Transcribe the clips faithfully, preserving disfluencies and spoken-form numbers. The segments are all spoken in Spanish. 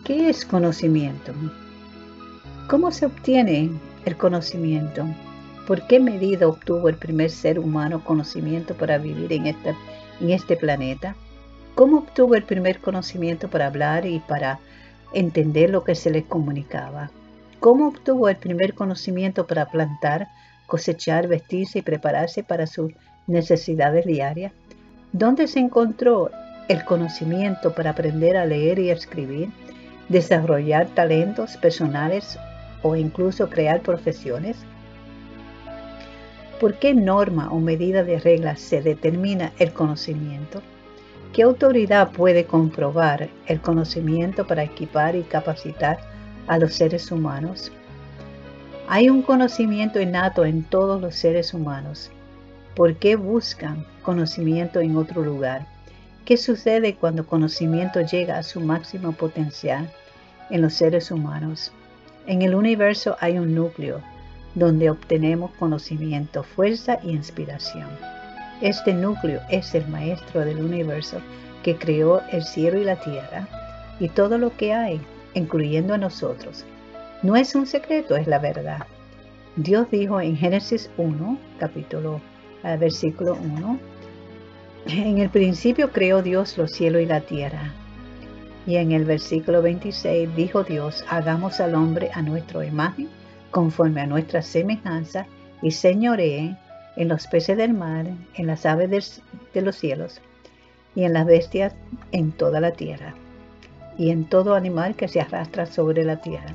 ¿Qué es conocimiento? ¿Cómo se obtiene el conocimiento? ¿Por qué medida obtuvo el primer ser humano conocimiento para vivir en, esta, en este planeta? ¿Cómo obtuvo el primer conocimiento para hablar y para entender lo que se les comunicaba? ¿Cómo obtuvo el primer conocimiento para plantar, cosechar, vestirse y prepararse para sus necesidades diarias? ¿Dónde se encontró el conocimiento para aprender a leer y escribir, desarrollar talentos personales o incluso crear profesiones? ¿Por qué norma o medida de reglas se determina el conocimiento? ¿Qué autoridad puede comprobar el conocimiento para equipar y capacitar a los seres humanos? Hay un conocimiento innato en todos los seres humanos. ¿Por qué buscan conocimiento en otro lugar? ¿Qué sucede cuando conocimiento llega a su máximo potencial en los seres humanos? En el universo hay un núcleo donde obtenemos conocimiento, fuerza e inspiración. Este núcleo es el maestro del universo que creó el cielo y la tierra y todo lo que hay, incluyendo a nosotros. No es un secreto, es la verdad. Dios dijo en Génesis uno, capítulo, eh, versículo uno, en el principio creó Dios los cielos y la tierra. Y en el versículo veintiséis dijo Dios, hagamos al hombre a nuestra imagen, conforme a nuestra semejanza, y señoree en los peces del mar, en las aves de, de los cielos, y en las bestias en toda la tierra, y en todo animal que se arrastra sobre la tierra.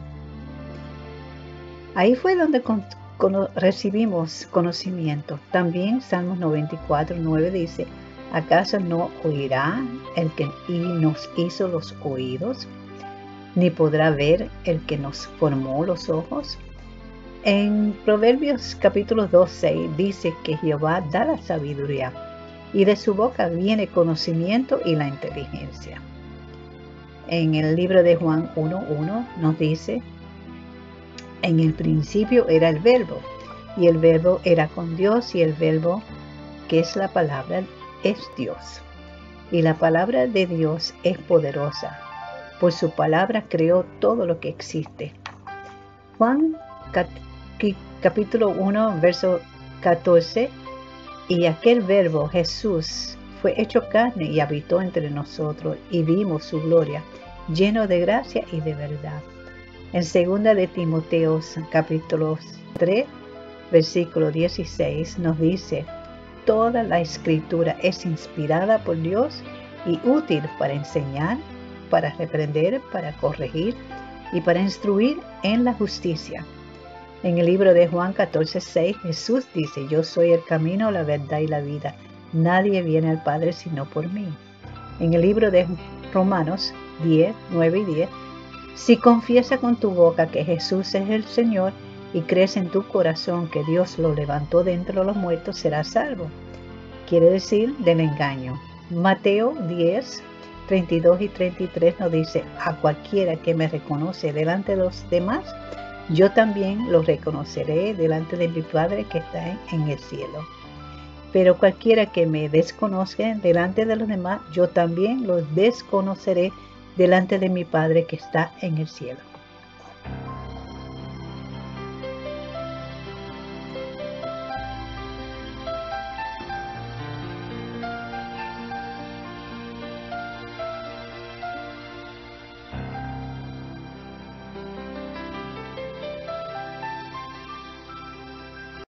Ahí fue donde con, con, recibimos conocimiento. También Salmos noventa y cuatro, nueve dice, ¿acaso no oirá el que y nos hizo los oídos? ¿Ni podrá ver el que nos formó los ojos? En Proverbios capítulo dos, seis dice que Jehová da la sabiduría y de su boca viene conocimiento y la inteligencia. En el libro de Juan uno, uno nos dice, en el principio era el verbo y el verbo era con Dios y el verbo, que es la palabra, es Dios. Y la palabra de Dios es poderosa. Por su palabra creó todo lo que existe. Juan capítulo uno, verso catorce. Y aquel verbo, Jesús, fue hecho carne y habitó entre nosotros y vimos su gloria, lleno de gracia y de verdad. En segunda de Timoteo capítulo tres, versículo dieciséis nos dice, toda la escritura es inspirada por Dios y útil para enseñar, para reprender, para corregir y para instruir en la justicia. En el libro de Juan catorce, seis, Jesús dice, yo soy el camino, la verdad y la vida. Nadie viene al Padre sino por mí. En el libro de Romanos diez, nueve y diez, si confiesas con tu boca que Jesús es el Señor y crees en tu corazón que Dios lo levantó de entre los muertos, serás salvo. Quiere decir del engaño. Mateo diez, treinta y dos y treinta y tres nos dice, a cualquiera que me reconoce delante de los demás, yo también lo reconoceré delante de mi Padre que está en el cielo. Pero cualquiera que me desconozca delante de los demás, yo también los desconoceré delante de mi Padre que está en el cielo.